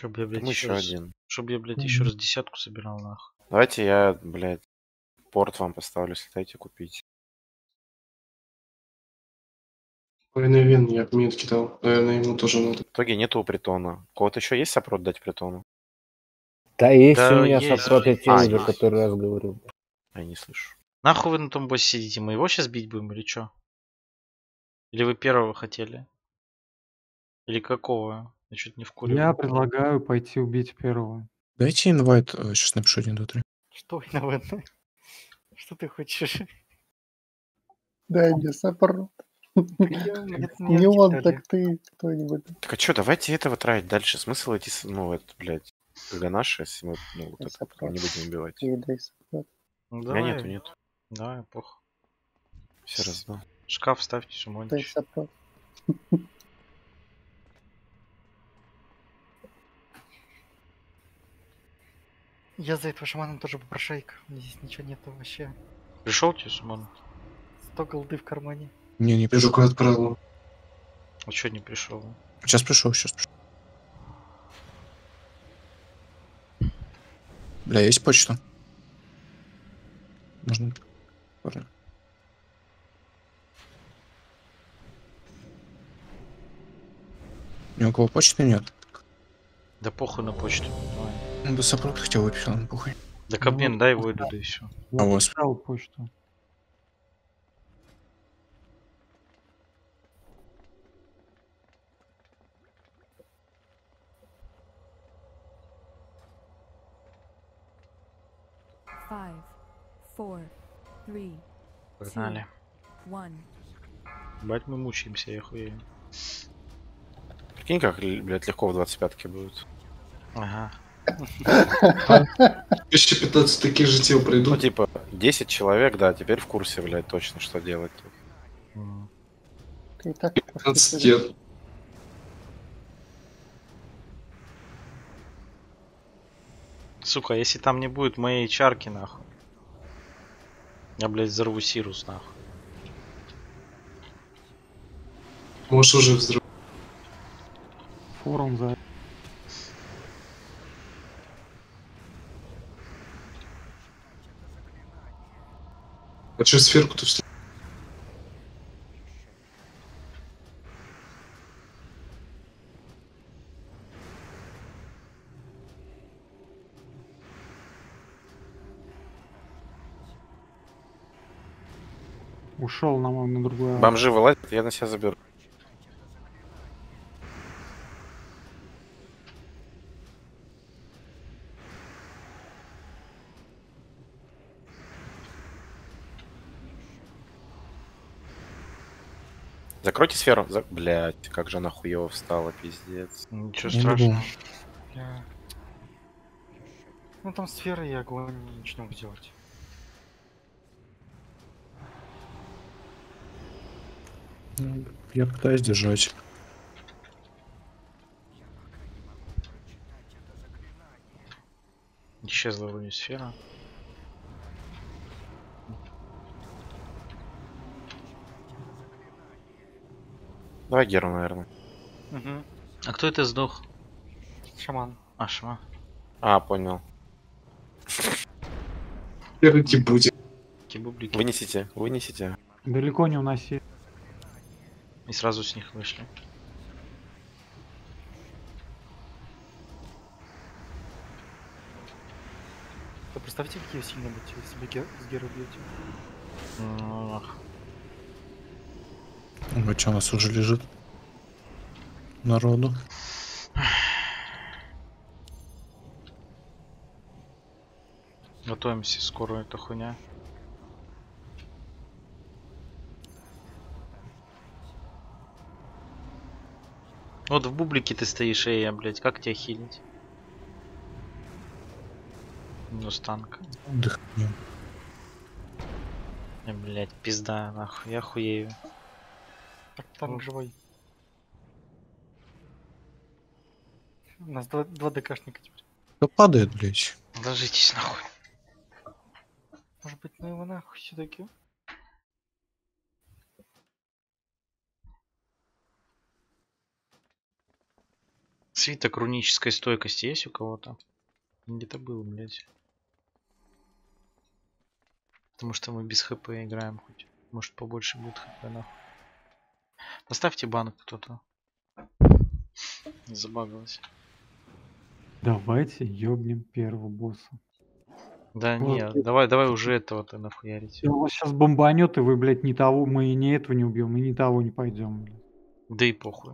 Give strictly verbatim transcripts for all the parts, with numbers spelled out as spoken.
Чтоб я, блядь, Там еще еще раз... один. Чтоб я, блядь, еще раз десятку собирал, нахуй. Давайте я, блядь, порт вам поставлю, слетайте купить. Ой, Вин, я мид кидал. Наверное, ему тоже надо. В итоге нету притона. У кого-то еще есть сопрот дать притону? Да есть Да, у меня есть. сопрот, я тебе А, уже есть. который раз говорю. Я не слышу. Нахуй вы на том боссе сидите? Мы его сейчас бить будем или что? Или вы первого хотели? Или какого? Я чуть не вкурил. Я предлагаю пойти убить первого. Дайте инвайт, сейчас напишу один, два, три. Что виноват? Что ты хочешь? Дай мне саппорт. Не он, так ты кто-нибудь. Так а что, давайте этого тратить дальше. Смысл идти, с- ну, это, блядь, Ганаша, если мы, ну, вот это не будем убивать. И дай саппорт. Ну, У меня давай. нету, нету. Давай, похуй. Все раздал. Шкаф ставьте, Дай Шимонич. саппорт. Я за этого шамана тоже попрошайка. Здесь ничего нету вообще. Пришел тебе, Шимон? сто голды в кармане. Не, не Я пришел. только отправил. А что не пришел? Сейчас пришел, сейчас пришел. Бля, есть почта? Можно... Ладно. Ни у кого почты нет? Да похуй на почту. Давай. Ну, да сопрот хотел выпить, ладно, похуй. Да обмен дай выйду, да и все. А у вас? Отправил почту. Five, four, three, Погнали. one. Бать мы мучаемся, я хуею. Прикинь, как, блядь, легко в двадцать пятке будет. Ага. Еще пятнадцать таких же тел Ну, пройдут. типа, десять человек, да, теперь в курсе, блядь, точно, что делать тут. М. Ты и так пятнадцать лет. Сука, если там не будет моей чарки, нахуй. Я, блядь, взорву Сирус, нахуй. Можешь уже взрыв. Форум за... А что сферку-то встал? Ушел на, мой- на другую... Бомжи вылазят, я на себя заберу. Закройте сферу. За... Блять, как же она хуево встала, пиздец. Ничего Я не страшного. думал. Я... Ну там сфера и огонь, ничего не могу делать. Ну, я пытаюсь держать. Исчезла вроде сфера. Давай Геру, наверное. Угу. А кто это сдох? Шаман. А, Шма. А, понял. Сферки будет. Кибублики. Вынесите, вынесите. Далеко не уноси. И сразу с них вышли. Вы представьте, какие вы сильно будете, если вы гер... с Герой бьете. Ах. Вот что у нас уже лежит. Народу. Готовимся, скоро эта хуйня. Вот в бублике ты стоишь, эй, я, блядь, как тебя хилить? Ну, станка. Отдохнем. Э, блядь, пизда, нахуй, я хуею. Так, танк живой. У нас два, два ДКшника теперь. Да падает, блядь. Ложитесь, нахуй. Может быть, ну его нахуй все-таки. Свиток рунической стойкости есть у кого-то? Где-то был, блядь. Потому что мы без хп играем хоть. Может побольше будет хп нахуй. Поставьте банк кто-то. Забагалось. Давайте ёбнем первого босса. Да Вот. не, давай, давай уже этого-то нахуярить. Он вас сейчас бомбанет, и вы, блядь, не того, мы и не этого не убьем, и не того не пойдем. Блядь. Да и похуй.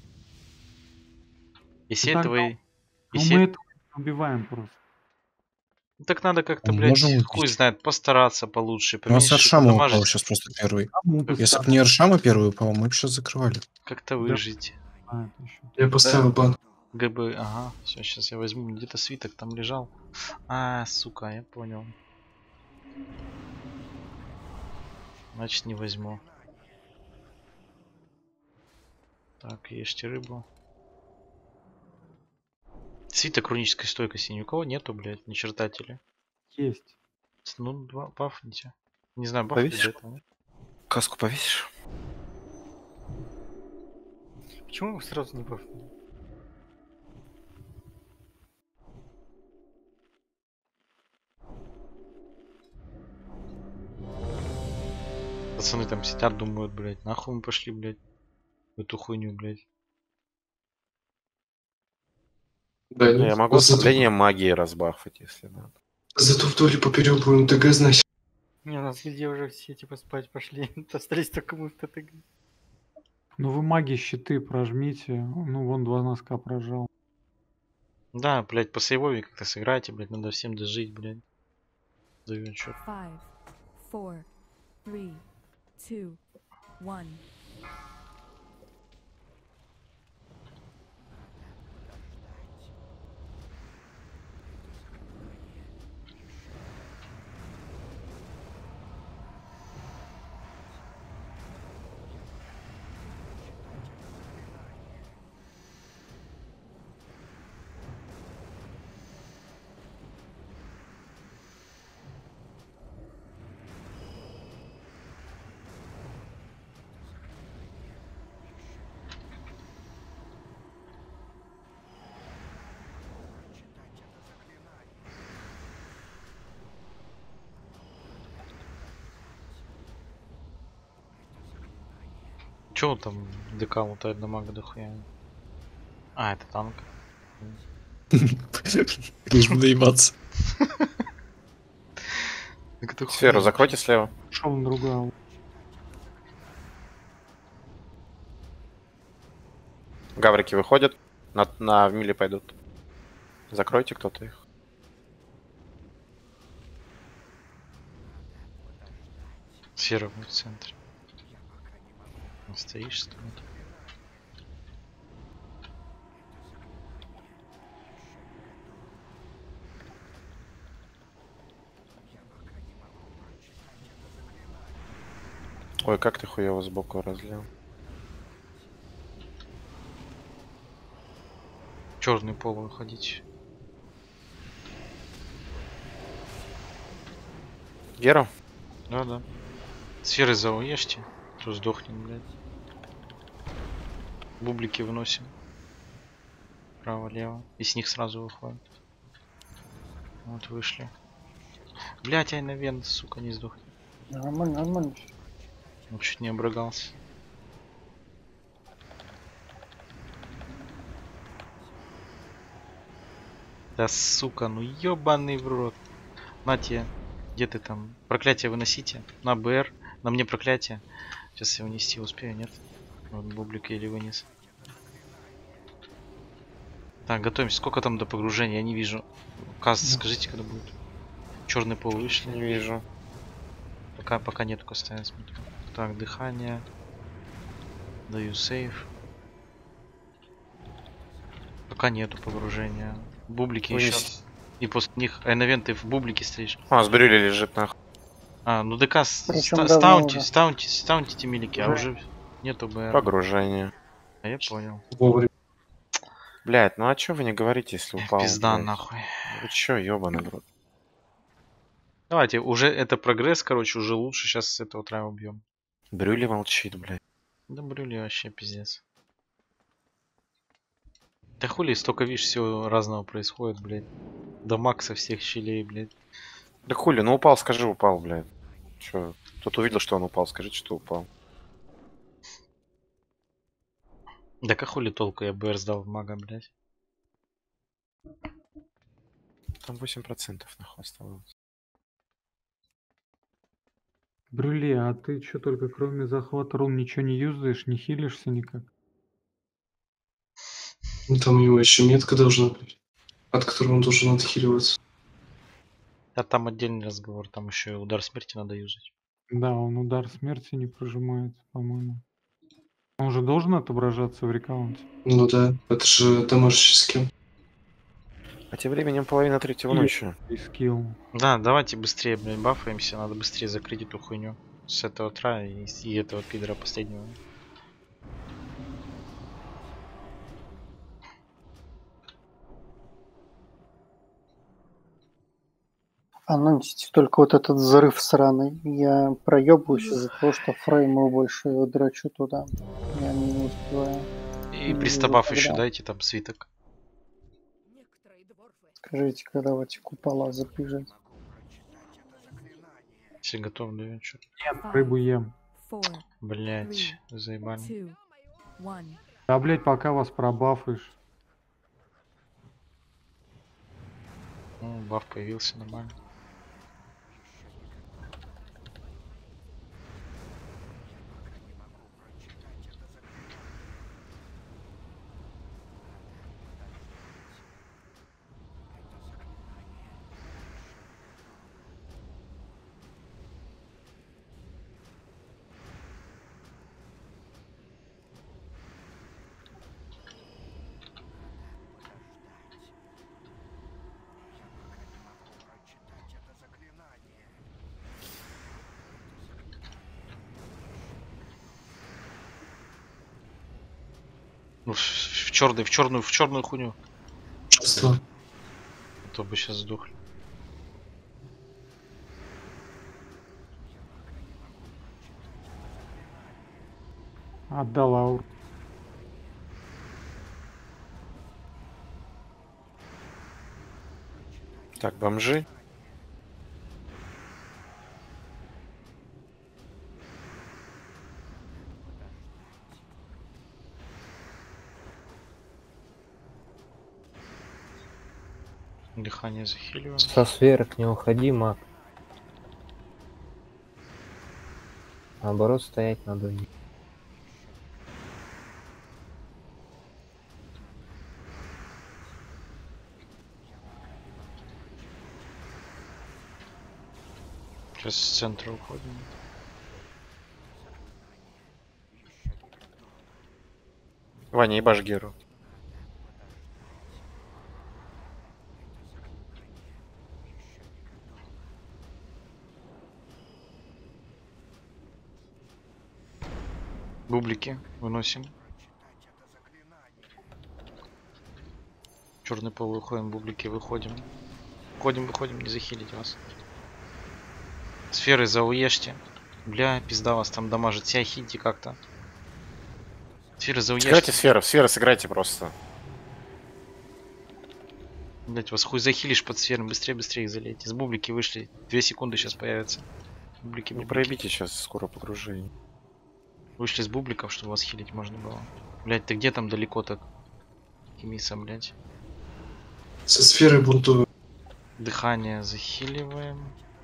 Если Ну, этого тогда- и... Ну Если... мы этого не убиваем просто. Ну, так надо как-то, Мы блядь, можем хуй убить. знает, постараться получше. У нас поменьше Аршама упал подамажить, сейчас просто первый. Кому Если писать? бы не Аршама первый упал, мы бы сейчас закрывали. как-то выжить. А, это ещё. Я поставил банк. ГБ, ага, все, сейчас я возьму. Где-то свиток там лежал. А, сука, я понял. Значит, не возьму. Так, ешьте рыбу. Свиток рунической стойкости ни у кого нету, блядь, ни чертатели. Есть. Ну, два бафните. Не знаю, бафните Повесишь? до этого. Каску повесишь? Почему вы сразу не бафнули? Пацаны там сидят, думают, блядь, нахуй мы пошли, блядь, в эту хуйню, блядь. Да, Я нет. могу Зато- ослабление магии разбафать, если надо. Зато вдоль и поперек будем ТГ, значит. Не, у нас везде уже все типа спать пошли. Остались только мы в ТТГ. Ну вы маги щиты прожмите. Ну вон два носка прожал. Да, блядь, по сейвове как-то сыграйте, блядь, надо всем дожить, блядь. Даю отчет. Five, four, three, two, one. Чё он там ДК лутает на мага дохуя? А, это танк. Лишь бы наебаться. Так это Сферу хуйня. закройте слева. Шел на другую. Гаврики выходят. На, на в мили пойдут. Закройте кто-то их. Сфера будет в центре. Стоишь, стоит. Ой, как ты хуёво сбоку разлил. Черный пол выходить. Гера? Да, да. Сферы зауешьте, то сдохнет, блядь. Бублики выносим. Право-лево. И с них сразу выходит. Вот вышли. Блять, ай на вен, сука, не сдохнет. Нормально, нормально. Он чуть не обрыгался. Да сука, ну ёбаный в рот. На тебе. Где ты там? Проклятие выносите. На БР. На мне проклятие. Сейчас я вынести успею, нет? Вот бублик еле вынес. Так, готовимся. Сколько там до погружения? Я не вижу. Каз, Да. скажите, когда будет. Черный пол вышли. Не вижу. Пока, пока нету коста, я смотрю. Так, дыхание. Даю сейф. Пока нету погружения. Бублики еще. Вынес. И после них айновен ты в бублике стоишь. А, с брюли лежит нахуй. А, ну ДК с- Причем ста- давно стаунти, уже. стаунти, стаунти те милики, а уже нету БР. Погружение. А я понял. Вовремя. Блять, ну а чё вы не говорите, если упал? Пизда блядь? нахуй. Вы чё, ёбаный в рот? Давайте, уже это прогресс, короче, уже лучше. Сейчас с этого трая убьем. Брюли молчит, блядь. Да брюли вообще пиздец. Да хули, столько, видишь, всего разного происходит, блядь. Дамаг со всех щелей, блядь. Да хули, ну упал, скажи, упал, блядь. Чё? Кто-то увидел, что он упал, скажите, что упал. Да как хули толку, я БР сдал в мага, блядь. Там восемь процентов нахуй оставалось. Брюли, а ты что, только кроме захвата рун ничего не юзаешь, не хилишься никак? Ну, там у него еще метка должна быть, от которой он должен отхиливаться. А там отдельный разговор, там еще и удар смерти надо юзать. Да, он удар смерти не прожимает, по-моему. Он же должен отображаться в рекаунте. Ну да, это же дамажащий скилл. А тем временем половина третьего И- ночи. И скилл. Да, давайте быстрее, блин, бафаемся, надо быстрее закрыть эту хуйню. С этого утра и, и этого пидора последнего. Анонсите только вот этот взрыв сраный. Я проебываюсь из-за того, что фреймы больше драчу туда. Я не успеваю. И Ну, пристабав тогда. еще дайте там свиток. Скажите, когда в эти купола забежать. Все готовы, да? Чё? Рыбу ем. Four, Блять, заебали. two, one. А, блядь, пока вас пробафаешь. Ну, баф появился, нормально. Ну, в, в черный, в черную, в черную хуйню. Что? А то бы сейчас сдохли. Отдал аур. Так, бомжи. Дыхание захиливаем. Со сверх не уходи, маг. Наоборот, стоять надо. Сейчас с центра уходим. Ваня, ебашь Геру. Бублики выносим. Черный пол выходим, бублики выходим. Выходим, выходим, не захилить вас. Сферы зауешьте. Бля, пизда вас там дамажит. Себя хильте как-то. Сферы Сыграйте зауешьте. сферы, сферы сыграйте просто. Блять, вас хуй захилишь под сферами. Быстрее, быстрее их залейте. С бублики вышли. Две секунды сейчас появятся. Бублики, Не бублики. проебите сейчас скоро погружение. Вышли с бубликов, чтобы вас хилить можно было. Блять, ты где там далеко так? Химиса, блять. Со сферой бунтую. Дыхание захиливаем.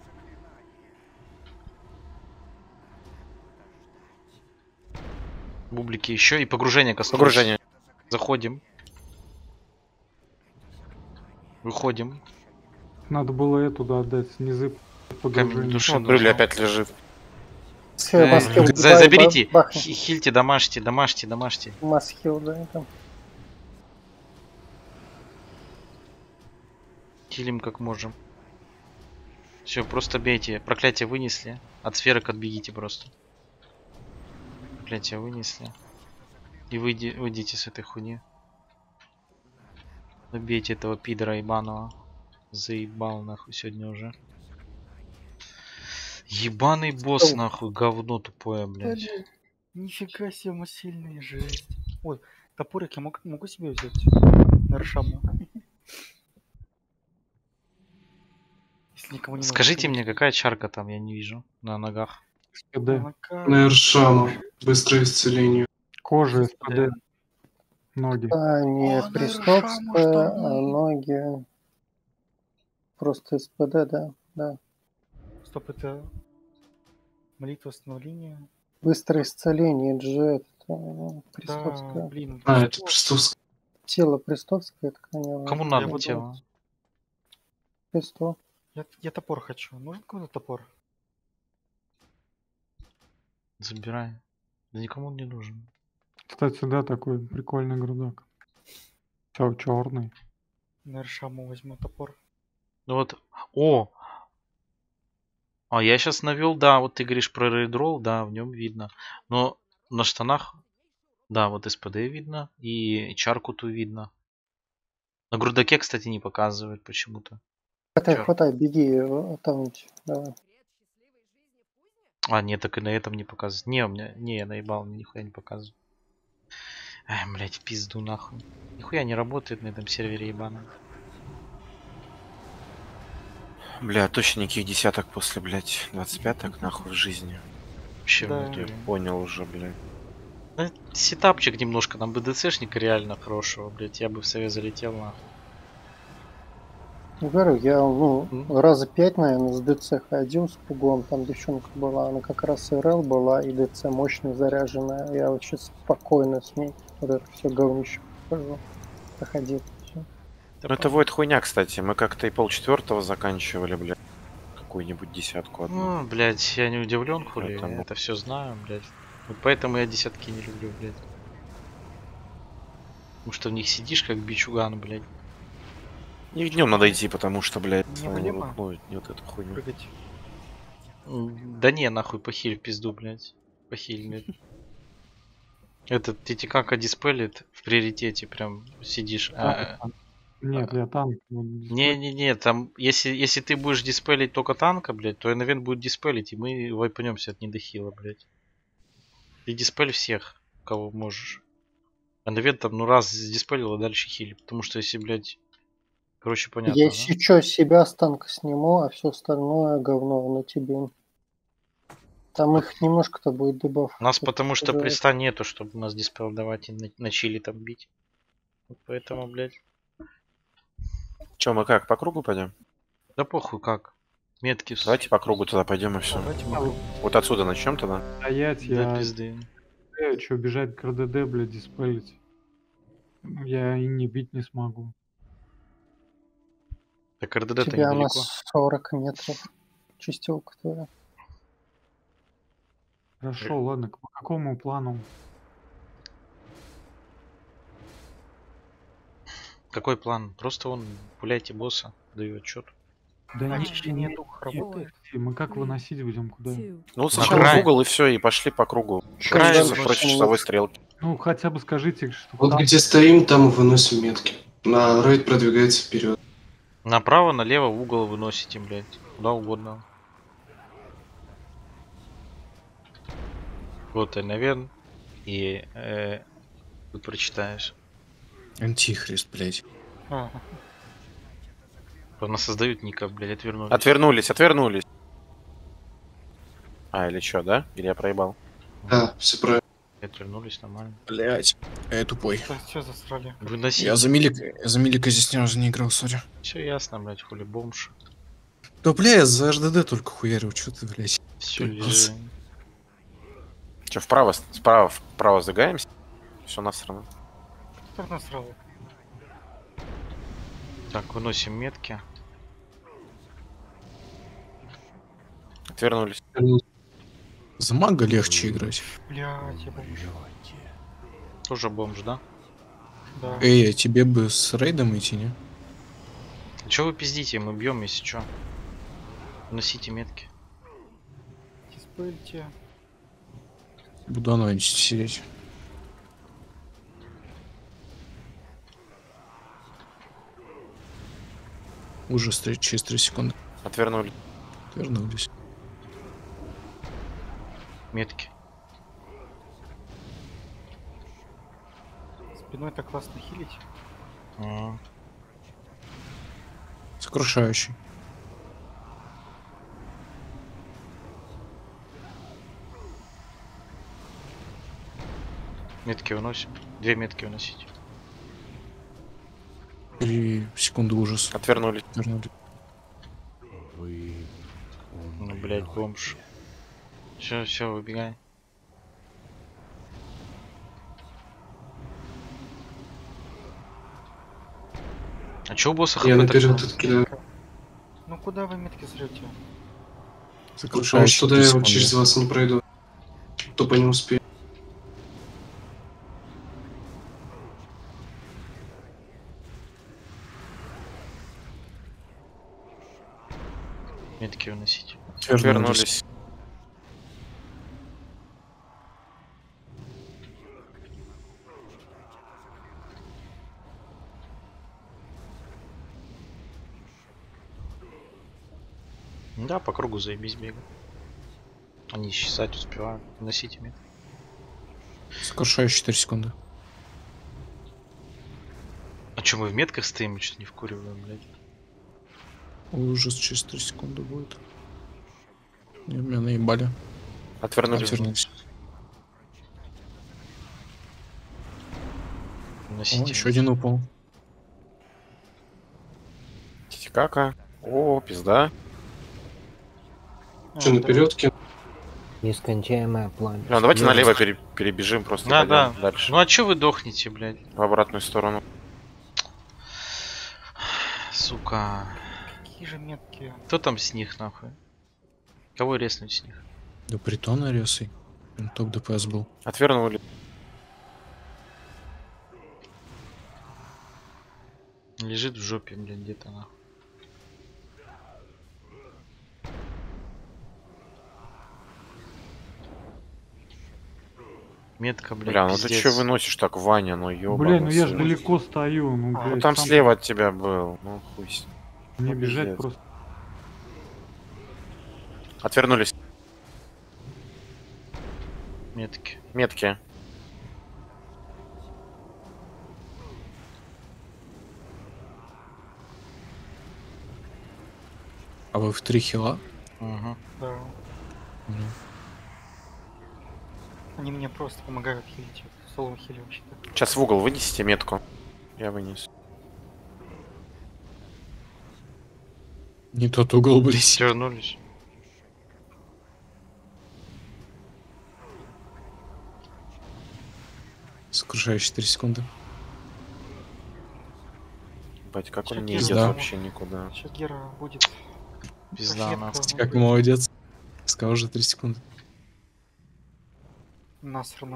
Бублики еще и погружение коснулось. Погружение. Заходим. Выходим. Надо было эту да, отдать, снизы Камень погружения. души. Вот Брюли опять лежит. Все, Э, масхил, за- бай, заберите. бах- Хи- Хильте, домашьте, домашьте, домашьте. Масхил, да, там. Хилим как можем. Все, просто бейте. Проклятие вынесли. От сферок отбегите просто. Проклятие вынесли. И выйди, выйдите с этой хуйни. Убейте этого пидора ебаного. Заебал нахуй сегодня уже. Ебаный босс Что? нахуй, говно тупое, блядь. Нифига себе, мы сильные, жесть. Ой, Топорик я мог, могу себе взять на Ршаму. Если никому не нужен, Скажите мне, конечно. какая чарка там, я не вижу. На ногах. СПД. Молока. На Эршаму. Быстрое исцеление. Кожа, СПД. Ноги. А не О, на Престовская, Иршаму а штаны. ноги. Просто СПД, да, да. Стоп, это молитва становления. Быстрое исцеление, джет, э, Да, Престовская. блин. А, что? это Престовская. Тело Престовское, это конечно. Кому Я надо вот- тело? Престол. Я, я топор хочу. Нужен кому-то топор? Забирай. Да никому он не нужен. Кстати, да, такой прикольный грудак. Все, черный. На Ршаму возьму топор. Ну вот. О! А я сейчас навел, да, вот ты говоришь про рейдролл, да, в нем видно. Но на штанах, да, вот СПД видно и чарку ту видно. На грудаке, кстати, не показывает почему-то. Хватай, Чё? хватай, беги, э, там, давай. А, нет, так и на этом не показывает. Не, у меня, не, я наебал, мне нихуя не показывает. Ай, блять, в пизду нахуй. Нихуя не работает на этом сервере ебаном. Бля, точно никаких десяток после, блядь, двадцать пяток, нахуй, в жизни. Вообще Да. в Я натуре. понял уже, блядь. Да, сетапчик немножко, там БДЦшника реально хорошего, блять, я бы в совет залетел нахуй. Говорю, я ну, М. раза пять, наверное, с ДЦ ходил с пугом, там девчонка была, она как раз РЛ была, и ДЦ мощно заряженная. Я вот сейчас спокойно с ней вот это все говнище прохожу, проходил. Всё. Ну это вот хуйня, кстати. Мы как-то и полчетвертого заканчивали, блядь. Какую-нибудь десятку одну. Ну, блять, я не удивлен, хули, Поэтому- я это все знаю, блять. Вот поэтому я десятки не люблю, блять. Потому что в них сидишь как бичуган, блять. Не днем надо идти, потому что, блядь, Не э, влево? ну, не вот эту хуйню. Прыгать. Да не, нахуй, похиль в пизду, блять. Похиль, блядь. Этот Титикака диспелит в приоритете, прям сидишь. А, Танк. Нет, я танк. Вот, Не-не-не, там, если, если ты будешь диспелить только танка, блядь, то Энвен будет диспелить, и мы вайпанемся от недохила, блядь. Ты диспель всех, кого можешь. Энвен там, ну, раз диспелил, а дальше хили. Потому что если, блядь, короче, понятно, Я да? сейчас себя с танка сниму, а все остальное говно на тебе. Там их немножко-то будет дебаф. У нас потому что Да. приста нету, чтобы у нас диспел давать и на, на чили там бить. Вот поэтому, блядь, Че, мы как, по кругу пойдем? да похуй как. Метки с- Давайте по кругу туда пойдем и все. Давайте мы... Вот отсюда начнем тогда. Стоять, до я... пизды. Что, бежать к РДД, блядь, диспелить? Я и не бить не смогу. Так РДД У то тебя на недалеко. сорок метров. Чистилка твоя. Хорошо, ладно, к- по какому плану? Какой план? Просто он пуляйте босса, даю отчет. Да не, Очищение не, духа не, работает. подожди, мы как выносить будем, куда? Two. Ну вот На сначала край. в угол и все, и пошли по кругу. Край Часов лучше. против часовой стрелки. Ну, хотя бы скажите, что Вот там... где стоим, там и выносим метки. На рейд продвигается вперед. Направо, налево, в угол выносите, блядь. Куда угодно. Вот Энвен. И э, ты прочитаешь. Антихрист, блядь. А, Она создают ника, блядь, отвернулись. Отвернулись, отвернулись. А, или что, да? Или я проебал? Да, все правильно. Отвернулись нормально. Блядь. Я тупой. что засрали? Выносите. Я за Милика, я за Милика здесь ни разу не играл, сори. Все ясно, блядь, хули бомж. Да, бля, я за РДД только хуярил, чё ты, блядь. Все, Ты лежи. Че, вправо, справа, вправо сдвигаемся? Все насрано. Кто так насрал? Так, выносим метки. Отвернулись. За мага легче играть. Блядь, я бомж. Тоже бомж, да? Да. Эй, а тебе бы с рейдом идти, не? Че вы пиздите? Мы бьем, если что. Носите метки. Диспельте. Буду анонить сидеть. Уже стр- через три секунды Отвернулись. вернулись. Метки. Спиной так классно хилить. М. Сокрушающий. Метки выносим. Две метки выносить. Три секунды ужас. Отвернулись. Вернули. Ну, блять, бомж. Все, все, выбегай. А чё у босса Я хп так наперед мало? откидаю. Ну куда вы метки срете? Потому Сокрушающий. что туда три я вот секунды. через вас не пройду. Тупо не успею. Метки выносить. Отвернулись. Да, по кругу заебись бегай. Они исчезать успевают. Носите метки. Сокрушающий четыре секунды. А чё мы в метках стоим, мы что-то не вкуриваем, блядь. Ужас через три секунды будет. Не, меня наебали. Отвернулись. Отвернулись. О, Носите. еще один упал. Титикака. О, пизда. Че, А, наперед кину? Нескончаемое пламя. Ну, давайте Ну, налево пере- перебежим, просто Да, да. пойдем дальше. Ну а чё вы дохнете, блядь? В обратную сторону. Сука. Какие же метки? Кто там с них, нахуй? Кого резнуть с них? Да притона ресой. Прям топ ДПС был. Отвернули. Лежит в жопе, блядь, где-то, нахуй. Метка, блядь, Бля, ну ты пиздец. чё выносишь так, Ваня, ну ёбаный Бля, ну я же сын. далеко стою, ну, А, блядь. Ну там сам слева от тебя был. Ну хуй с- Мне ну, бежать пиздец. просто. Отвернулись. Метки. Метки. А вы в три хила? Угу. Да. Ну, Они мне просто помогают хилить. Соло хили вообще-то. Сейчас в угол вынесите метку. Я вынес. не тот угол, блядь. Вернулись. Сокрушающий четыре секунды. Бать, как он Чё, не пизда. идет вообще никуда. Сейчас Гера будет. Пизда, Метка, нахуй. ну, Как блин, молодец. Сказал уже три секунды. Насрано.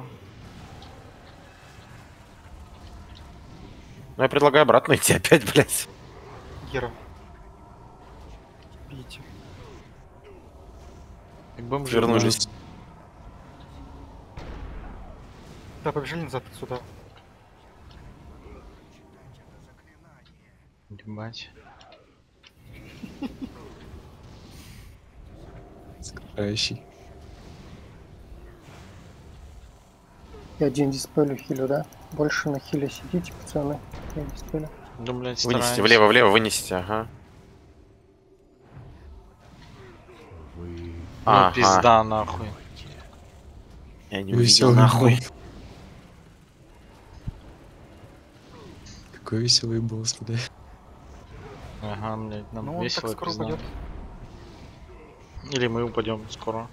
Ну я предлагаю обратно идти опять, блядь. Гера. Бейте. И бомжи Вернулись. Да, побежали назад отсюда. Ебать. Сокрушающий. Я один диспелю хилю, да? Больше на хиле сидите, пацаны. Я диспелю. Да, блядь, Вынесите, стараемся. влево, влево, вынесите, ага. Ну, Ага. пизда, нахуй. Я не увидел, Веселый нахуй. босс. Какой веселый босс, блядь. Ага, блядь, нам Ну он так весело, скоро пизда. упадет. Или мы упадем скоро.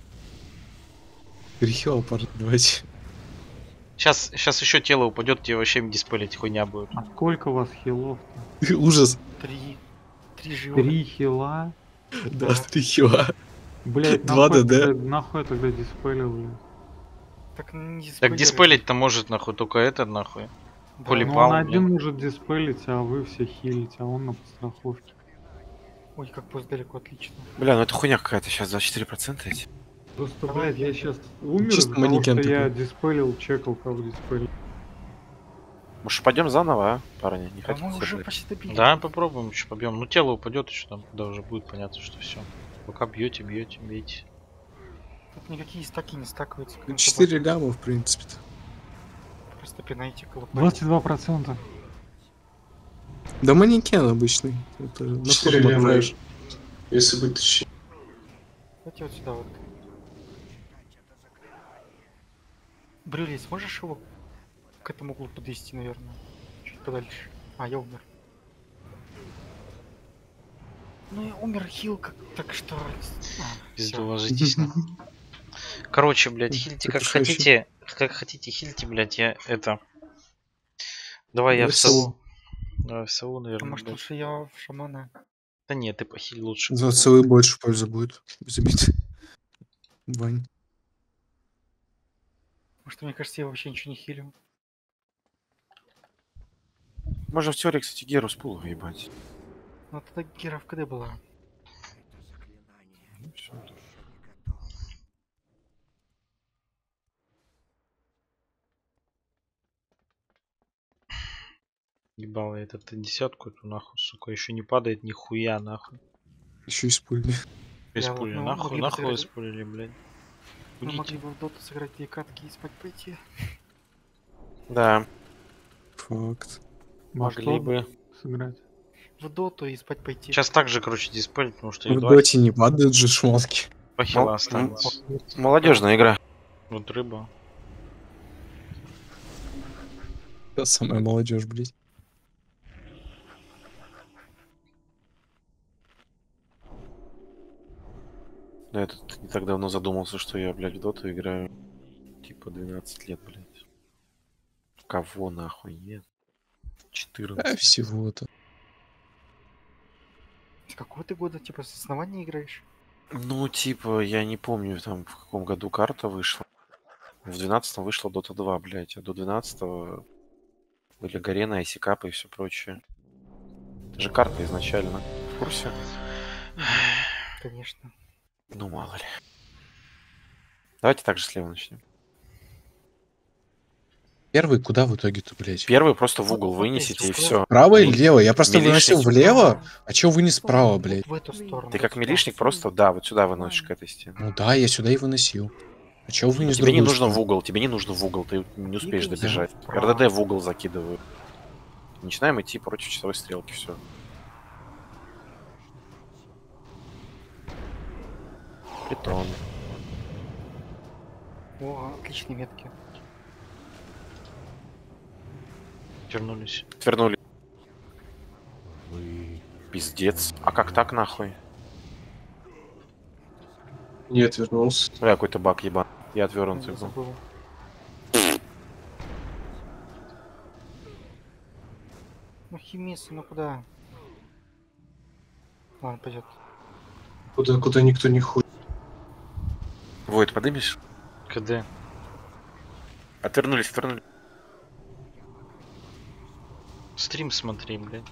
Три хила, парни, давайте. Сейчас, сейчас еще тело упадет, тебе вообще диспелить хуйня будет. А сколько у вас хилов? Ужас. Три. Три живых. Три хила? Да, три хила. Блять, Два нахуй, ДД. тогда- нахуй я тогда диспелил, блядь. Так не Так диспелить-то может, нахуй, только этот, нахуй. Да, Хули Ну пал, он один блядь. может диспелить, а вы все хилите, а он на подстраховке. Ой, как поезд далеко, отлично. Бля, ну это хуйня какая-то сейчас, двадцать четыре процента эти. Просто, блядь, я сейчас умер Чисто из-за того, манекен что я такой. диспелил, чекал, кого диспелил. Может пойдем заново, а, парни? Не Да хотите мы уже слушать? почти добили. Да, попробуем еще побьем. Ну тело упадет еще там, когда уже будет понятно, что все. Пока бьете, бьете, бейте. Тут никакие стаки не стакаются. как четыре будто ляма, в принципе-то. бы. Просто пинайте колокольчик. двадцать два процента. Да манекен обычный. Это на Четыре форму лема, отправишь. если быть точнее. Давайте вот сюда вот. Брюли, сможешь его к этому углу подвести, наверное? Чуть подальше. А, я умер. Ну я умер, хил, как так что. А, Пизду всё. ложитесь на. Короче, блядь, хильте как Потрясающе. хотите. Как хотите, хильте, блядь, я это. Давай я Я в в сову. Давай в сову, А наверное. может блядь. лучше я в шамана? Да нет, ты похиль лучше. За целый больше пользы будет. Забить. Вань. Потому что мне кажется, я вообще ничего не хилю. Можно в теории, кстати, Геру с пула ебать. Ну тогда Гера в КД была. Ну, всё. Ебало этот десятку эту нахуй, сука, еще не падает нихуя нахуй. Еще и с пулей. Без Я пули, вот, ну, нахуй, могли бы нахуй сыграть- испулили, блядь. Мы Будете? могли бы в доту сыграть две катки и спать пойти. Да, Факт. Во Могли что бы. сыграть? В доту и спать пойти. Сейчас так же, короче, диспелить, потому что В их два доте не падают же шмотки. похила Мол- останется. молодежная игра. Вот рыба. Та самая молодежь, блядь. Да, я тут не так давно задумался, что я, блядь, в доту играю. Типа двенадцать лет, блядь. В кого нахуй? Нет. А четырнадцать. всего-то. С какого ты года, типа, с основания играешь? Ну, типа, я не помню, там, в каком году карта вышла. В двенадцатом вышла Дота два, блядь, а до двенадцатого были Гарена, Айсикап и все прочее. Это же карта изначально. В курсе? Конечно. Ну, мало ли. Давайте так же слева начнем. Первый куда в итоге-то, блядь? Первый просто в Ну, угол вот вынесите и эти, все. Право или Ми- лево? Я просто милишник. выносил влево, а чё вынес справа, блядь? В эту сторону. Ты как вот сюда. милишник просто, да, вот сюда выносишь к этой стене. Ну да, я сюда и выносил. А чё Но вынес тебе не другую нужно в сторону? угол, тебе не нужно в угол, ты не успеешь Двигайся добежать. вправо. РДД в угол закидываю. Начинаем идти против часовой стрелки, все. Притон. О, отличные метки. Вернулись. Отвернули. Пиздец. А как так нахуй? Нет, вернулся. Бля, какой-то баг ебан. Я отвернутый Я был. забыл. Ну, химисы, ну куда? Ладно, пойдет. Куда, куда никто не ходит. Войд, подымешь? КД. Отвернулись, отвернулись. Стрим смотри, блядь.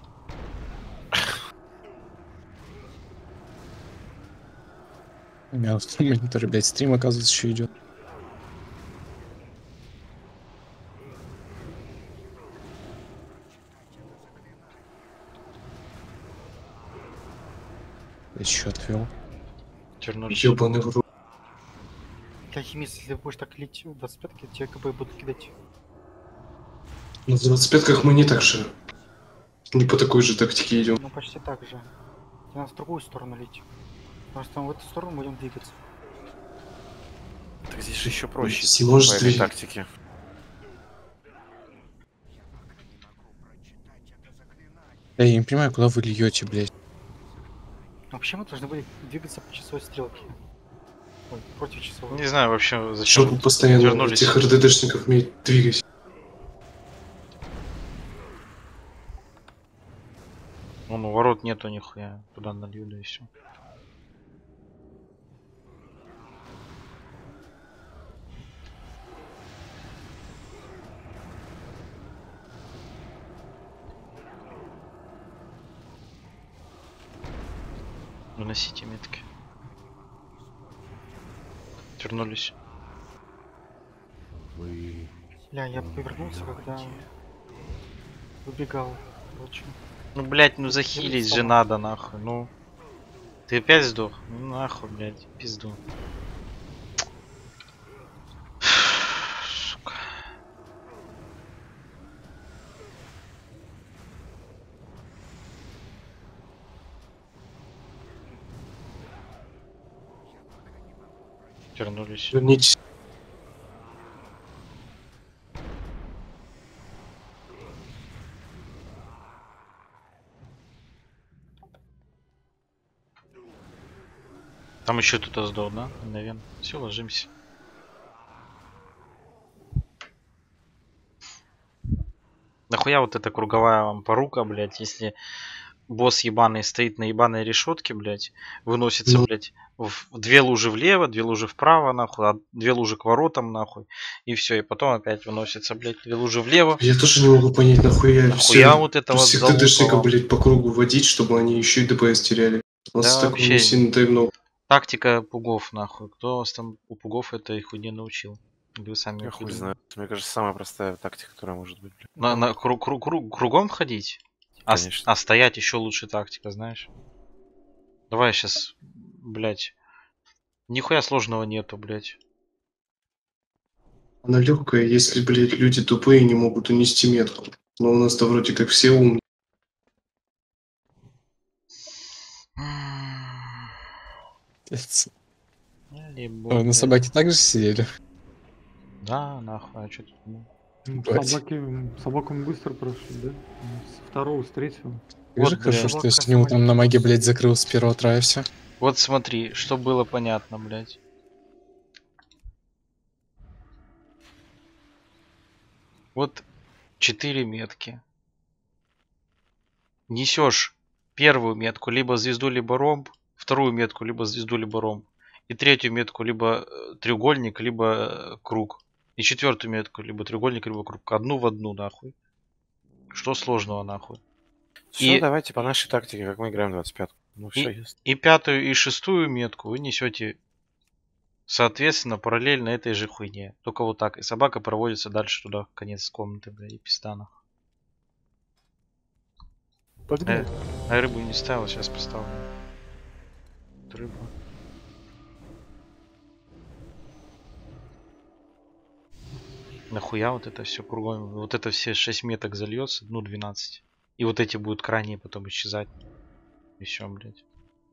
У меня в мониторе, блядь, стрим, оказывается, еще идет. Я еще отвел. Вернулись. Ёбаный в рот. Для химис, если будешь так лить в двадцать пятки, тебе КБ будут кидать. На двадцать пятках мы не так же. Не по такой же тактике идем. Ну, почти так же. Тебе надо в другую сторону лить. Потому что в эту сторону будем двигаться. Так здесь же еще проще. Си может по этой двигать. тактике. Да я не понимаю, куда вы льете, блядь. Вообще мы должны были двигаться по часовой стрелке. Ой, против часовой. Не знаю вообще зачем. Чтобы постоянно вернулись. этих РДДшников иметь двигать. Вон у ворот нету нихуя. Туда налью, да и все. Выносите метки. Вернулись. Бля, я повернулся, когда выбегал. Короче. Ну, блять, ну захилить же надо, нахуй, ну. Ты опять сдох? Ну нахуй, блять, пизду. Сука. Вернулись. Вернитесь. Там еще кто-то сдал, да? Наверное. Все, ложимся. Нахуя вот эта круговая вам порука, блядь, если босс ебаный стоит на ебаной решетке, блядь, выносится, Ну. блядь, в в две лужи влево, две лужи вправо, нахуй, а две лужи к воротам, нахуй, и все, и потом опять выносится, блядь, две лужи влево. Я тоже не могу понять, нахуя, Нахуя все, вот это вот всех ТДшников, залупало? блядь, по кругу водить, чтобы они еще и ДПС теряли. У нас Да такого вообще не сильно-то и много. тактика пугов, нахуй. Кто вас там у пугов этой хуйне научил? Или вы сами Я ее хуй придумали? знаю. Мне кажется, самая простая тактика, которая может быть, блядь. На, на кру- кру- кру- кругом ходить? А, с- Конечно. а стоять еще лучше тактика, знаешь? Давай сейчас, блядь. Нихуя сложного нету, блядь. Она легкая, если, блядь, люди тупые не могут унести метку. Но у нас-то вроде как все умные. Либо, Ой, на блядь. собаке также сидели? Да, нахуй, а что тут? ну? Ну, Бать. собаки, собаку мы быстро прошли, да? С второго, с третьего. Скажи, Вот, хорошо, блядь. что я с него там на маге, блядь, закрыл с первого трая все. Вот смотри, что было понятно, блядь. Вот четыре метки. Несешь первую метку либо звезду, либо ромб, вторую метку либо звезду, либо ромб, и третью метку либо э, треугольник, либо э, круг, и четвертую метку либо треугольник, либо круг. Одну в одну, нахуй. Что сложного, нахуй? Все, И- давайте по нашей тактике, как мы играем в двадцать пятку. Ну все, ясно. И пятую, и шестую метку вы несете, соответственно, параллельно этой же хуйне. Только вот так. И собака проводится дальше туда, в конец комнаты, бля, и пизда. Э, а я рыбу не ставил, сейчас поставлю. Рыбу. Нахуя вот это все кругом? Вот это все шесть меток зальется, ну двенадцать. И вот эти будут крайние потом исчезать. Еще, блядь.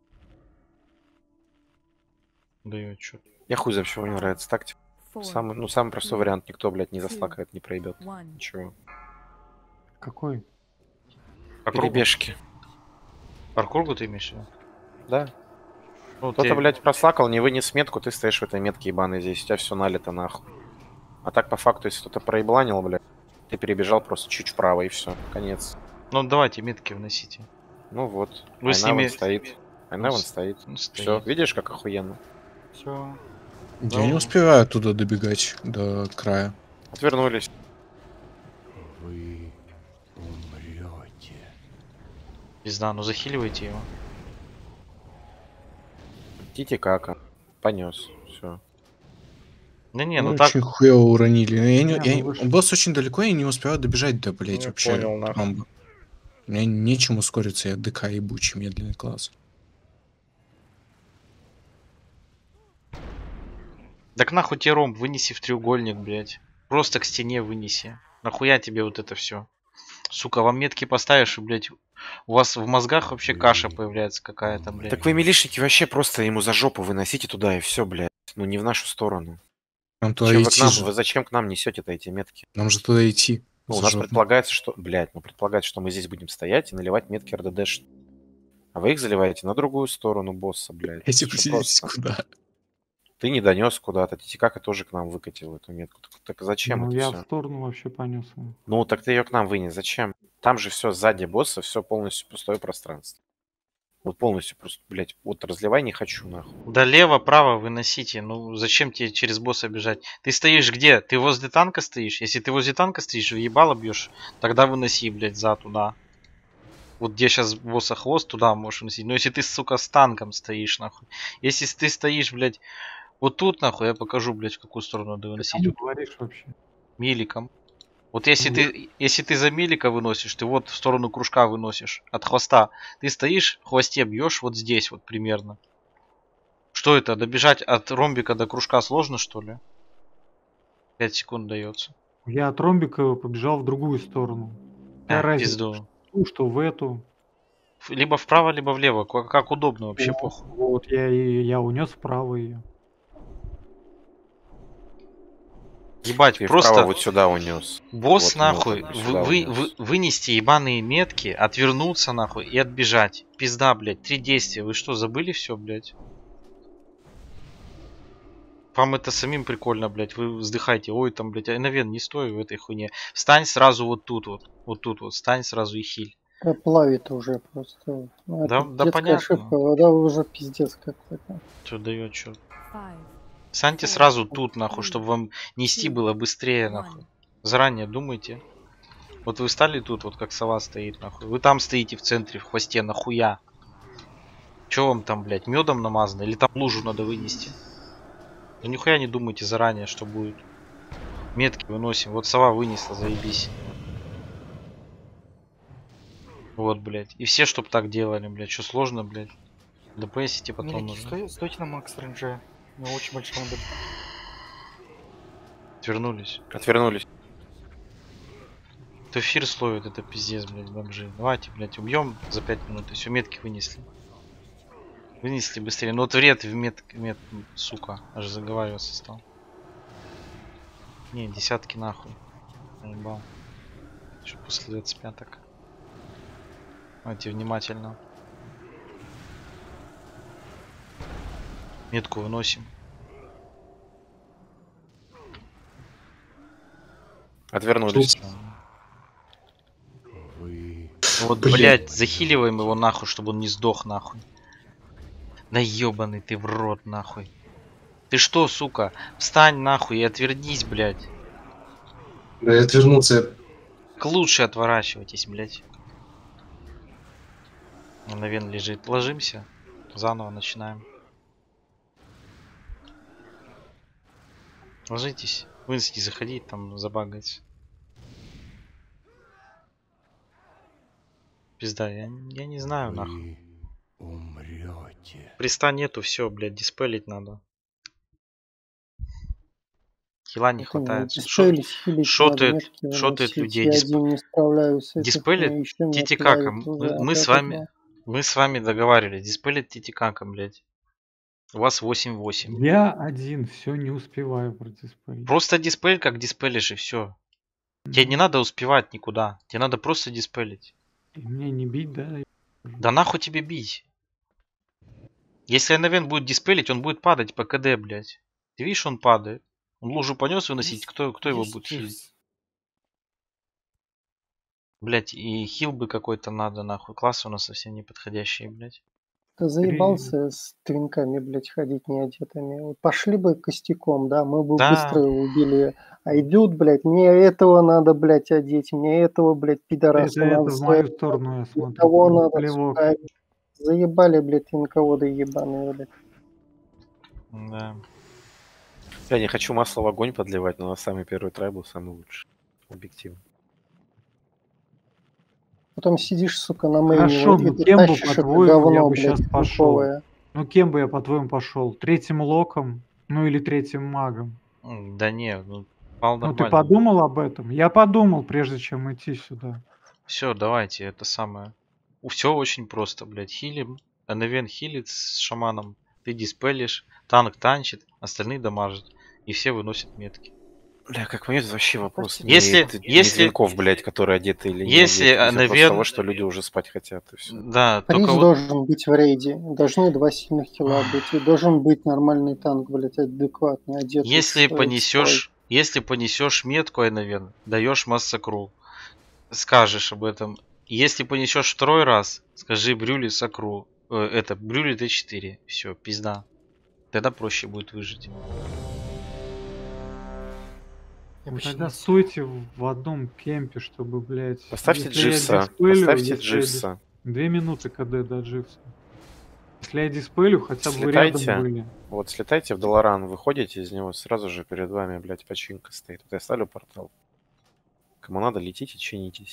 Дает что. Я хуй за почему мне нравится тактика. Four, Самый, ну, самый простой вариант. Никто, блядь, не two, заслакает, не проебет. one. Ничего. Какой? По кругу? Перебежки. По кругу ты имеешь в виду? Да. Ну, Кто-то, ты- блядь, прослакал, не вынес метку, ты стоишь в этой метке ебаной здесь, у тебя все налито нахуй. А так, по факту, если кто-то проебланил, блядь, ты перебежал просто чуть вправо и все, конец. Ну давайте метки вносите. Ну вот. Вы с Айнаван ними- стоит. Айнаван с- стоит. Ну, Все, стоит. видишь, как охуенно. Все. Я не успеваю оттуда добегать до края. Отвернулись. Вы умрете. Пизда, ну захиливайте его. Тити-кака. Понес. Все. Да не, Ну, ну так. очень хуево уронили. Я не- Не, я- ну вы ж- Босс очень далеко, я не успеваю добежать до, блядь, Я вообще. понял, нахуй. тромба. У меня нечем ускориться, я ДК ебучий, медленный класс. Так нахуй тебе ромб, вынеси в треугольник, блядь. Просто к стене вынеси. Нахуя тебе вот это все? Сука, вам метки поставишь, и, блядь, у вас в мозгах вообще каша появляется какая-то, блядь. Так вы, милишники, вообще просто ему за жопу выносите туда и все, блядь. Ну не в нашу сторону. Нам туда Зачем вы, к идти нам, же. вы зачем к нам несете-то эти метки? Нам же туда идти. Ну, у За нас жопу. предполагается, что... Блядь, ну предполагается, что мы здесь будем стоять и наливать метки РДДш. А вы их заливаете на другую сторону босса, блядь. Эти Это же посидите просто. куда? Ты не донес куда-то. Титикака тоже к нам выкатил эту метку. Так, так зачем Ну, это я все? в сторону вообще понес. его. Ну, так ты ее к нам вынес. Зачем? Там же все сзади босса, все полностью пустое пространство. Вот полностью просто, блядь, вот разливай не хочу, нахуй. Да лево, право выносите. Ну зачем тебе через босса бежать? Ты стоишь где? Ты возле танка стоишь? Если ты возле танка стоишь, въебало бьешь, тогда выноси, блядь, за туда. Вот где сейчас босса хвост, туда можешь выносить. Но если ты, сука, с танком стоишь, нахуй. Если ты стоишь, блядь, вот тут, нахуй, я покажу, блядь, в какую сторону надо Ты выносить. кому говоришь вообще? Миликом. Вот если Ну, ты, если ты за милика выносишь, ты вот в сторону кружка выносишь, от хвоста. Ты стоишь, в хвосте бьешь вот здесь вот примерно. Что это, добежать от ромбика до кружка сложно, что ли? пять секунд дается. Я от ромбика побежал в другую сторону. Я А, разница, пизду. что в ту, что в эту. Ф- Либо вправо, либо влево. Как, как удобно вообще, Вот, похуй. Вот, я, и- я унес вправо ее. Ебать, Ты просто вправо вот сюда унес. босс Вот, нахуй, вот, вы, сюда вы, унес. вы- вынести ебаные метки, отвернуться нахуй и отбежать. Пизда, блядь, три действия. Вы что, забыли все, блядь? Вам это самим прикольно, блядь. Вы вздыхаете, ой, там, блядь, Айновен, не стой в этой хуйне. Встань сразу вот тут вот, вот тут вот, встань сразу и хиль. Да плавит уже просто. Ну, Да, это да детская понятно. ошибка, вода уже пиздец какой-то. Что дает, что? Five, Встаньте four, сразу тут, нахуй, three, чтобы вам нести two, было быстрее, one. нахуй. Заранее думайте. Вот вы стали тут, вот как сова стоит, нахуй. Вы там стоите в центре, в хвосте, нахуя? Че вам там, блядь, медом намазано? Или там лужу надо вынести? Да нихуя не думайте заранее, что будет. Метки выносим. Вот сова вынесла, заебись. Вот, блядь. И все, чтоб так делали, блядь. Что сложно, блядь? ДПСите потом Милики, уже. стой, стойте на макс рейнже. У него очень большая модель. Отвернулись. Отвернулись. То эфир словит, это пиздец, блядь, бомжи. Давайте, блядь, убьем за пять минут и все, метки вынесли. Вынесли быстрее. Ну вот вред в мет, мет, сука. Аж заговариваться стал. Не, десятки нахуй. Ебал. Еще после двадцати пяток. Давайте внимательно. Метку выносим. Отвернулись. Вы Ну вот, Блин. блядь, захиливаем его нахуй, чтобы он не сдох нахуй. Да ебаный ты в рот нахуй. Ты что, сука? Встань нахуй и отвернись, блядь. Да я отвернулся. К лучше отворачивайтесь, блядь. Навен лежит. Ложимся. Заново начинаем. Ложитесь. Вынести заходить, там забагать. Пизда, я, я не знаю, нахуй. вы умрете. Приста нету, все, блядь, диспелить надо. Хила не Вот именно, хватает. диспелить, хилить шотает- надо, метки шотает выносить. людей, Я дисп- один не справляюсь с этим, Диспелит мне еще не Титикака. плавит Мы, уже мы от с этого. вами мы с вами договаривались. Диспелит Титикака, блядь. У вас восемь восемь. Я один, все не успеваю протиспелить. Просто диспель как диспелишь и все. Тебе не надо успевать никуда. Тебе надо просто диспелить. И мне не бить, да? Да нахуй тебе бить. Если Навен будет диспелить, он будет падать по КД, блядь. Ты видишь, он падает. Он лужу понес выносить, Есть- кто, кто его есть будет Дживс. хилить? Блядь, и хил бы какой-то надо, нахуй. Классы у нас совсем не подходящие, блядь. Ты заебался с твинками, блядь, ходить неодетыми. Вот пошли бы костяком, да, мы бы Да. быстро его убили. А идут, блядь, мне этого надо, блядь, одеть, мне этого, блядь, пидораса Это, это надо, в мою своего, сторону я смотрю. того надо, Плевок. сука. Заебали, блядь, твинководы ебаные, блядь. Да. Я не хочу масло в огонь подливать, но самый первый трай был самый лучший. Объективно. Потом сидишь, сука, на мейне Хорошо, вот, и ну ты кем бы, тащишь это по-твоему, я говно, бы блядь, сейчас пошел? твинковое. Ну кем бы я, по-твоему, пошел? Третьим локом? Ну или третьим магом? М, Да не, ну, пал Ну ты нормально. подумал об этом? Я подумал, прежде чем идти сюда. Все, давайте, это самое. Все очень просто, блядь. Хилим. Навен хилит с шаманом. Ты диспелишь. Танк танчит. Остальные дамажат. И все выносят метки. Бля, как мне это вообще вопрос. Если- не, не если- твинков, блядь, которые одеты или не если одеты. Здесь вопрос Навен- того, что люди уже спать хотят, и все. Да, Приз только вот должен быть в рейде. Должны два сильных хила быть. И должен быть нормальный танк, блядь, адекватный, одетый. если в свой- понесешь, если понесешь метку, Айновен, даешь массакру. Скажешь об этом. Если понесешь второй раз, скажи Брюли Сакру. Э, это Брюли Т четыре. Все, пизда. Тогда проще будет выжить. Я Ну, почти тогда не- стойте в в одном кемпе, чтобы, блядь... Поставьте если я Дживса. диспелю, Поставьте если я дис- Дживса. Две минуты КД до Дживса. Если я диспелю, хотя бы вы Слетайте. рядом были. Вот слетайте в Долоран, выходите из него, сразу же перед вами, блядь, починка стоит. Вот я ставлю портал. Кому надо, летите, чинитесь.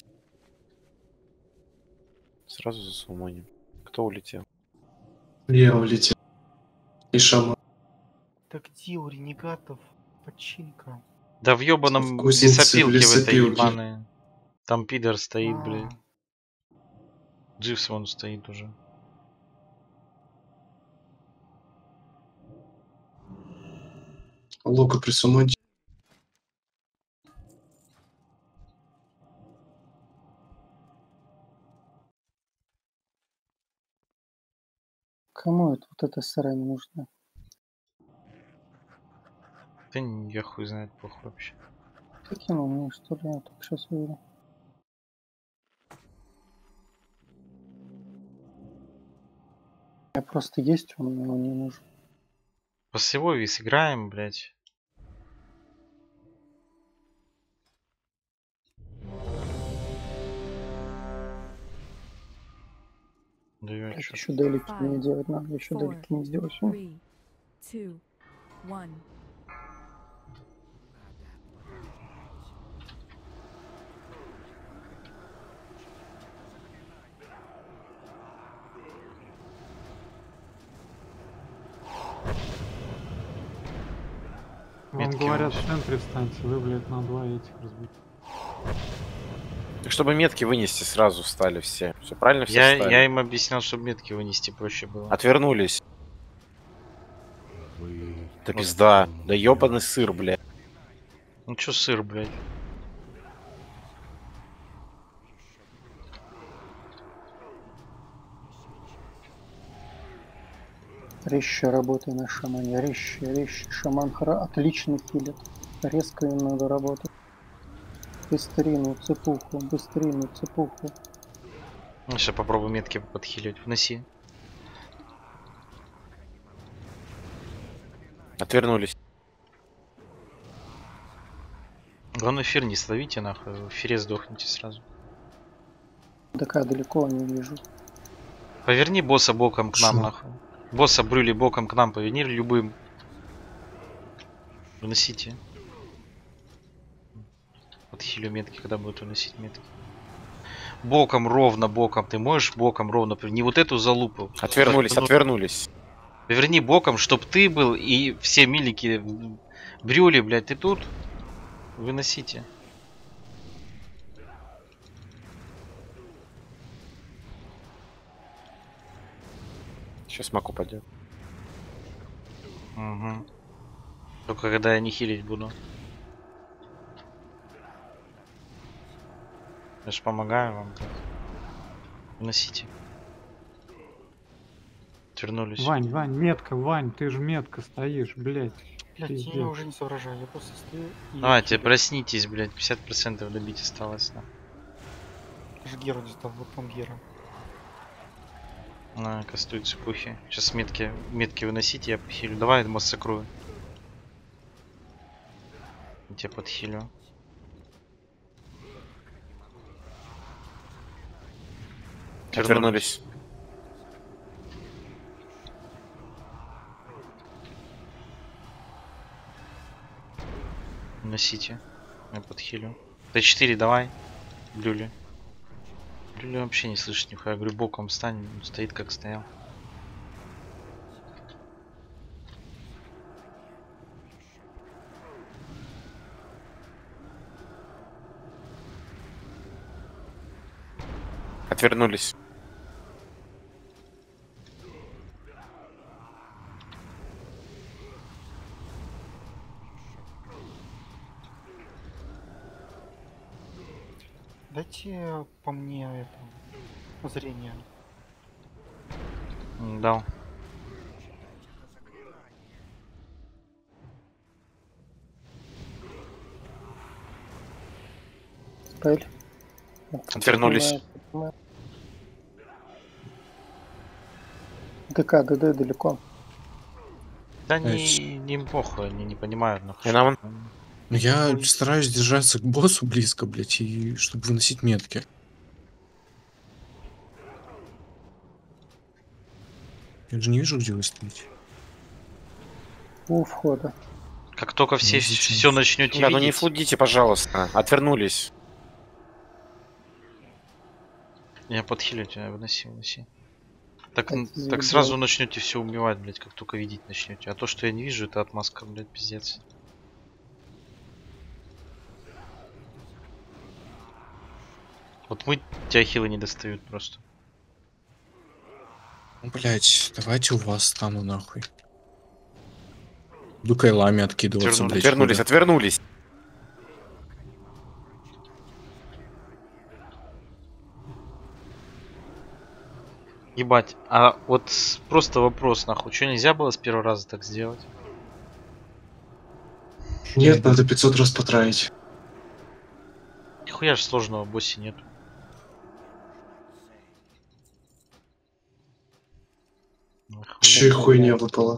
Сразу за сумоним. Кто улетел? Я улетел. И шаман. Так где у ренегатов починка? Да в ебаном В кузнице, в лесопилке в этой лесопилке. ебаной. Там пидор стоит, А, блядь. Дживс вон стоит уже. Лока присумоньте. Кому это вот эта срань нужна? Да не, я хуй знает, похуй вообще. Ты кинул мне, что ли? Я только сейчас увидел. Я просто есть, он мне он не нужен. Пассивой сыграем, блядь. Да я Блядь, чё? еще делики мне делать надо, еще four, делики не сделать. Всё. Three, two, one. Вам Метки говорят, вынес. в центре встаньте, вы, блядь, на два этих разбить. Так чтобы метки вынести, сразу встали все. Все правильно все Я, встали? я им объяснял, чтобы метки вынести проще было. Отвернулись. Вы Да пизда. Да ёбаный сыр, блядь. Ну чё сыр, блядь? Резче работай на шамане, резче, резче. Шаман хра... отлично хилит. Резко им надо работать. Быстрее на цепуху, быстрее на цепуху. Ну, сейчас попробую метки подхилить. Вноси. Отвернулись. Главное, эфир не словите, нахуй. В эфире сдохните сразу. ДК далеко не вижу. Поверни босса боком к нам, Шо? нахуй. Босса брюли боком к нам, поверни любым. Выносите. Подхилю метки, когда будут выносить метки. Боком, ровно боком. Ты можешь боком ровно? Не вот эту залупу. Отвернулись, Как- отвернулись. Поверни боком, чтоб ты был и все милики брюли, блядь, ты тут? Выносите. Сейчас мак упадет. Угу. Только когда я не хилить буду. Я ж помогаю вам. Так. Выносите. Вернулись. Вань, Вань, метка, Вань, ты же метка стоишь, блядь. Блядь, Пиздец. я уже не соображаю, я просто стою и... Давайте, проснитесь, блядь. пятьдесят процентов добить осталось. Да. Даже Геру не стал, вот там Гера. На, кастуй цепухи. Сейчас метки, метки выносите, я похилю. Давай, мост закрою. Я тебя подхилю. Отвернулись. Носите. Я подхилю. Т четыре давай. Блюли. Блюли вообще не слышит нихуя. Я говорю, боком встань. Он стоит как стоял. Отвернулись. Дайте по мне это зрение. М, Дал. Спель. Отвернулись. ДК, ДД далеко. Да Эйс. не, не им похуй, они не понимают. нахуй. И нам Ну, я стараюсь держаться к боссу близко, блядь, и чтобы выносить метки. Я же не вижу, где вы стоите. У входа. Как только все Ну, зачем? все начнете Да, ну не видеть, флудите, пожалуйста. Отвернулись. я подхилю тебя, выноси, выноси. Так, Это н- так заебало. сразу начнете все убивать, блять, как только видеть начнете. А то, что я не вижу, это отмазка, блядь, пиздец. Вот мы тебя хилы не достают просто. Ну, блядь, давайте у вас стану нахуй. Буду кайлами откидываться, Отвернулись. блядь. Отвернулись, куда. отвернулись. Ебать, а вот с- просто вопрос, нахуй, что нельзя было с первого раза так сделать? Нет, надо пятьсот раз потратить. Нихуя же сложного в боссе нет. Че хуйня выпала?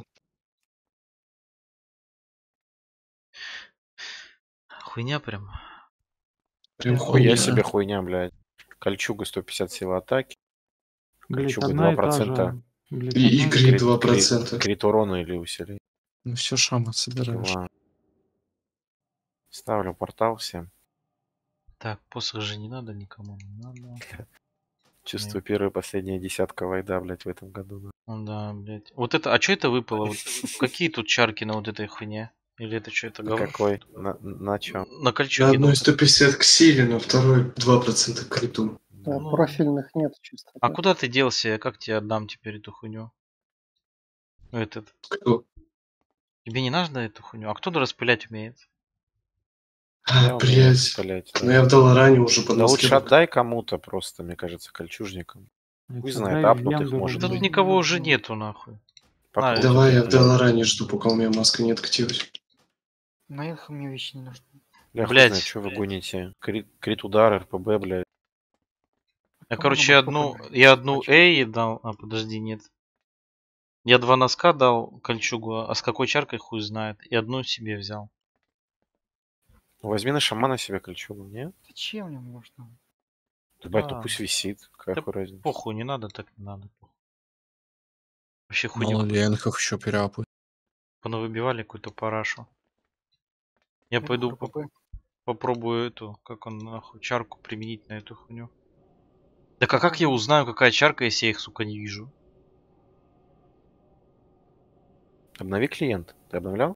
Хуйня прям. Прям Хуя хуйня. себе хуйня, блядь. Кольчуга сто пятьдесят силы атаки. Блять, Кольчуга одна два и та процента. же. Блять, И, и одна крит Крит, два крит, процента. крит урона или усиление. Ну все, шаман собираешь. Кила. Ставлю портал всем. Так, посох же не надо никому, не надо. Чувствую первая последняя десятка вайда, блядь, в этом году. да. Ну да, блядь. Вот это, а что это выпало? Вот какие тут чарки на вот этой хуйне? Или это что, это На говно? какой? На, на чем? На На кольчуге. ну, одной вот сто это. пятьдесят к силе, на второй два процента к криту. Э, Ну. Профильных нет чисто. А куда ты делся? Я как тебе отдам теперь эту хуйню? Этот. Кто? Тебе не надо эту хуйню? А кто распылять умеет? Я А, умею блядь. распылять, да. Ну я в Долларане уже Да под лучше отдай кому-то просто, мне кажется, кольчужникам. Блядь, Хуй отдай знает, апнут их Яндеру, может Да тут быть. блядь. никого уже нету, нахуй. Покрутят Давай их, я в блядь. Долларане жду, пока у меня маска не откатилась. На их мне вещи не нужны. Бля, хуй Блядь. знает, что вы гоните. Крит, крит удар, РПБ, блядь. Я, Кому короче, нам одну, сколько я одну значит? Эй дал, а подожди, нет. Я два носка дал кольчугу, а с какой чаркой хуй знает. И одну себе взял. Возьми на шамана себе кольчугу, не? Зачем мне нужно? Ебать, Да. ну пусть висит. Какая Да хуй разница. Похуй, не надо, так не надо. Вообще Мало хуйню ли, энках еще переапы. понавыбивали какую-то парашу. Я пойду по- РПП. попробую эту, как он нахуй, чарку применить на эту хуйню. Так а как я узнаю, какая чарка, если я их, сука, не вижу? Обнови клиент. Ты обновлял?